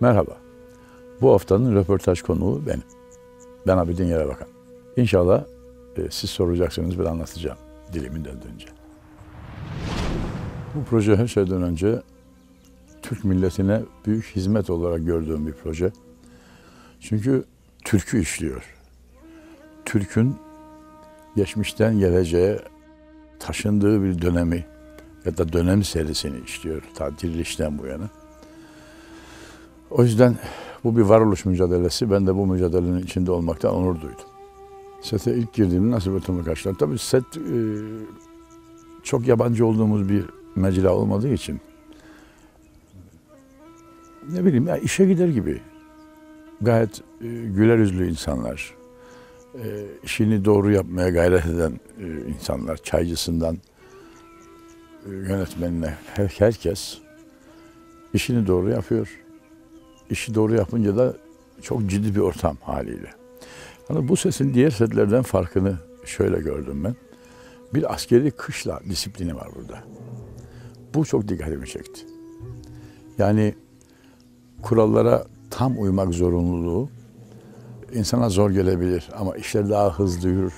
Merhaba, bu haftanın röportaj konuğu benim. Ben Abidin Yerebakan. İnşallah siz soracaksınız, ben anlatacağım dilimin döndüğünce. Bu proje her şeyden önce Türk milletine büyük hizmet olarak gördüğüm bir proje. Çünkü türkü işliyor. Türk'ün geçmişten geleceğe taşındığı bir dönemi ya da dönem serisini işliyor ta dirilişten bu yana. O yüzden bu bir varoluş mücadelesi. Ben de bu mücadelenin içinde olmaktan onur duydum. Sete ilk girdiğimde nasıl bir ortamla karşıladım? Tabii set çok yabancı olduğumuz bir mecra olmadığı için ne bileyim ya işe gider gibi gayet güler yüzlü insanlar, işini doğru yapmaya gayret eden insanlar, çaycısından yönetmenine herkes işini doğru yapıyor. İşi doğru yapınca da çok ciddi bir ortam haliyle. Yani bu sesin diğer setlerden farkını şöyle gördüm ben. Bir askeri kışla disiplini var burada. Bu çok dikkatimi çekti. Yani kurallara tam uymak zorunluluğu insana zor gelebilir ama işler daha hızlı yürür.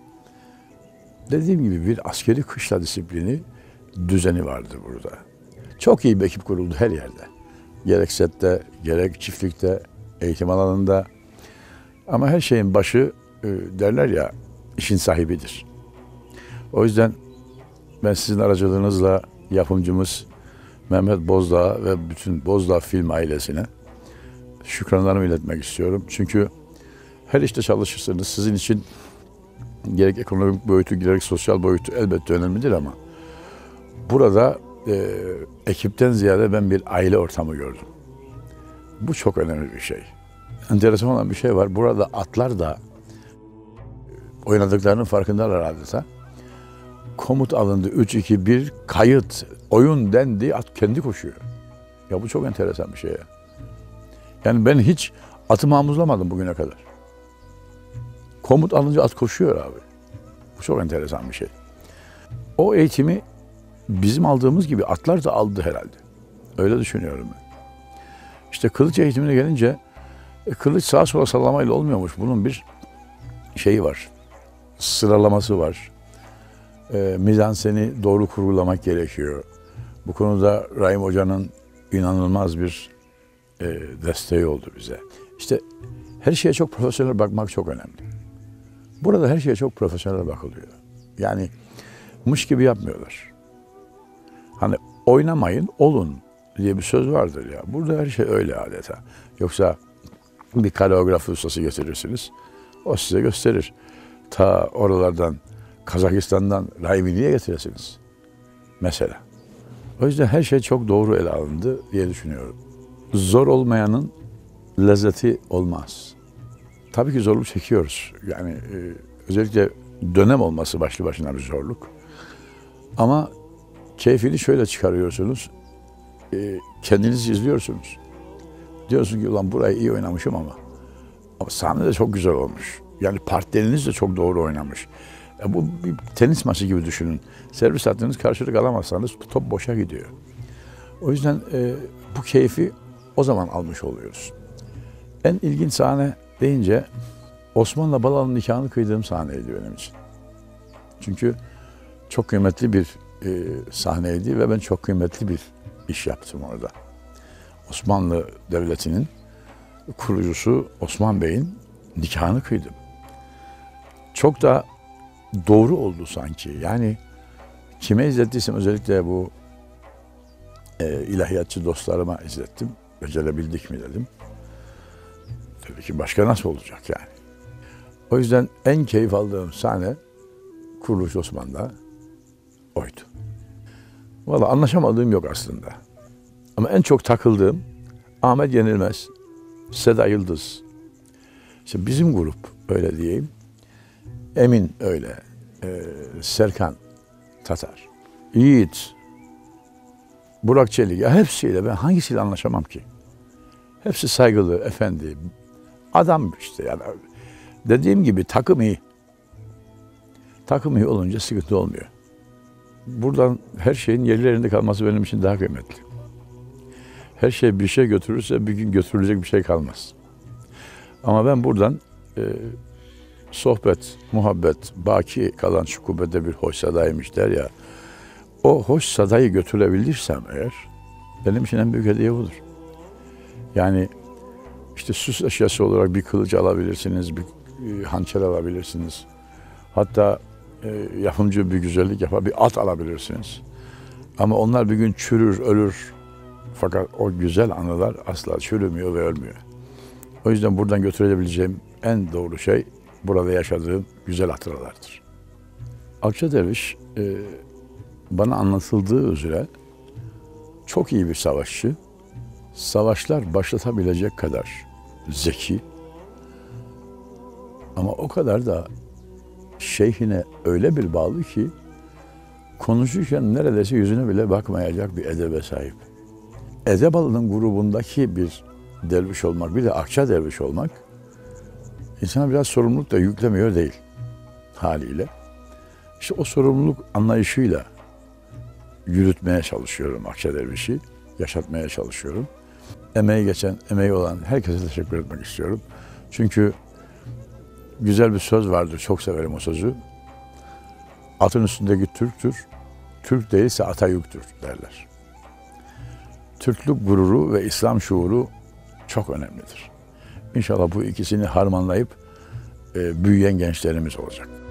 Dediğim gibi bir askeri kışla disiplini, düzeni vardır burada. Çok iyi bir ekip kuruldu her yerde. Gerek sette, gerek çiftlikte, eğitim alanında. Ama her şeyin başı derler ya, işin sahibidir. O yüzden ben sizin aracılığınızla yapımcımız Mehmet Bozdağ ve bütün Bozdağ Film ailesine şükranlarımı iletmek istiyorum. Çünkü her işte çalışırsanız sizin için gerek ekonomik boyutu, gerek sosyal boyutu elbette önemlidir ama burada ekipten ziyade ben bir aile ortamı gördüm. Bu çok önemli bir şey. Enteresan olan bir şey var. Burada atlar da oynadıklarının farkındalar adeta. Komut alındı. 3-2-1 kayıt, oyun dendi. At kendi koşuyor. Ya bu çok enteresan bir şey ya. Yani ben hiç atı mamuzlamadım bugüne kadar. Komut alınca at koşuyor abi. Bu çok enteresan bir şey. O eğitimi bizim aldığımız gibi atlar da aldı herhalde. Öyle düşünüyorum ben. İşte kılıç eğitimine gelince kılıç sağa sola sallamayla olmuyormuş. Bunun bir şeyi var. Sıralaması var. Mizanseni doğru kurgulamak gerekiyor. Bu konuda Rahim Hoca'nın inanılmaz bir desteği oldu bize. İşte her şeye çok profesyonel bakmak çok önemli. Burada her şeye çok profesyonel bakılıyor. Yani mış gibi yapmıyorlar. Hani oynamayın, olun diye bir söz vardır ya. Burada her şey öyle adeta. Yoksa bir koreografi ustası getirirsiniz. O size gösterir. Ta oralardan, Kazakistan'dan Rahim'i niye getiresiniz? Mesela. O yüzden her şey çok doğru ele alındı diye düşünüyorum. Zor olmayanın lezzeti olmaz. Tabii ki zorluk çekiyoruz. Yani özellikle dönem olması başlı başına bir zorluk. Ama keyfini şöyle çıkarıyorsunuz. Kendinizi izliyorsunuz. Diyorsun ki ulan burayı iyi oynamışım ama sahne de çok güzel olmuş. Yani partneriniz de çok doğru oynamış. Bu bir tenis maçı gibi düşünün. Servis attığınız karşılık alamazsanız top boşa gidiyor. O yüzden bu keyfi o zaman almış oluyoruz. En ilginç sahne deyince Osman'la Balalı'nın nikahını kıydığım sahneydi benim için. Çünkü çok kıymetli bir sahneydi ve ben çok kıymetli bir iş yaptım orada. Osmanlı Devleti'nin kurucusu Osman Bey'in nikahını kıydım. Çok da doğru oldu sanki. Yani kime izlettiysem özellikle bu ilahiyatçı dostlarıma izlettim. Becerebildik mi dedim. Tabii ki başka nasıl olacak yani. O yüzden en keyif aldığım sahne Kuruluş Osman'da oydu. Vallahi anlaşamadığım yok aslında. Ama en çok takıldığım Ahmet Yenilmez, Seda Yıldız. İşte bizim grup öyle diyeyim. Emin öyle. Serkan Tatar, Yiğit, Burak Çelik. Ya hepsiyle ben hangisiyle anlaşamam ki? Hepsi saygılı, efendi. Adam işte yani. Dediğim gibi takım iyi. Takım iyi olunca sıkıntı olmuyor. Buradan her şeyin yerlerinde kalması benim için daha kıymetli. Her şey bir şey götürürse bir gün götürülecek bir şey kalmaz. Ama ben buradan sohbet, muhabbet, baki kalan şu kubbede bir hoş sadaymış der ya, o hoş sadayı götürebilirsem eğer, benim için en büyük hediye budur. Yani işte süs eşyası olarak bir kılıç alabilirsiniz, bir hançer alabilirsiniz. Hatta yapımcı bir güzellik yapar, bir at alabilirsiniz. Ama onlar bir gün çürür, ölür. Fakat o güzel anılar asla çürümüyor ve ölmüyor. O yüzden buradan götürebileceğim en doğru şey, burada yaşadığım güzel hatıralardır. Akça Derviş, bana anlatıldığı üzere çok iyi bir savaşçı, savaşlar başlatabilecek kadar zeki, ama o kadar da şeyhine öyle bir bağlı ki, konuşurken neredeyse yüzüne bile bakmayacak bir edebe sahip. Edebalı'nın grubundaki bir derviş olmak, bir de Akça Derviş olmak, insana biraz sorumluluk da yüklemiyor değil haliyle. İşte o sorumluluk anlayışıyla yürütmeye çalışıyorum Akça Derviş'i, yaşatmaya çalışıyorum. Emeği geçen, emeği olan herkese teşekkür etmek istiyorum. Çünkü güzel bir söz vardır, çok severim o sözü. Atın üstündeki Türk'tür, Türk değilse ata yüktür derler. Türklük gururu ve İslam şuuru çok önemlidir. İnşallah bu ikisini harmanlayıp büyüyen gençlerimiz olacak.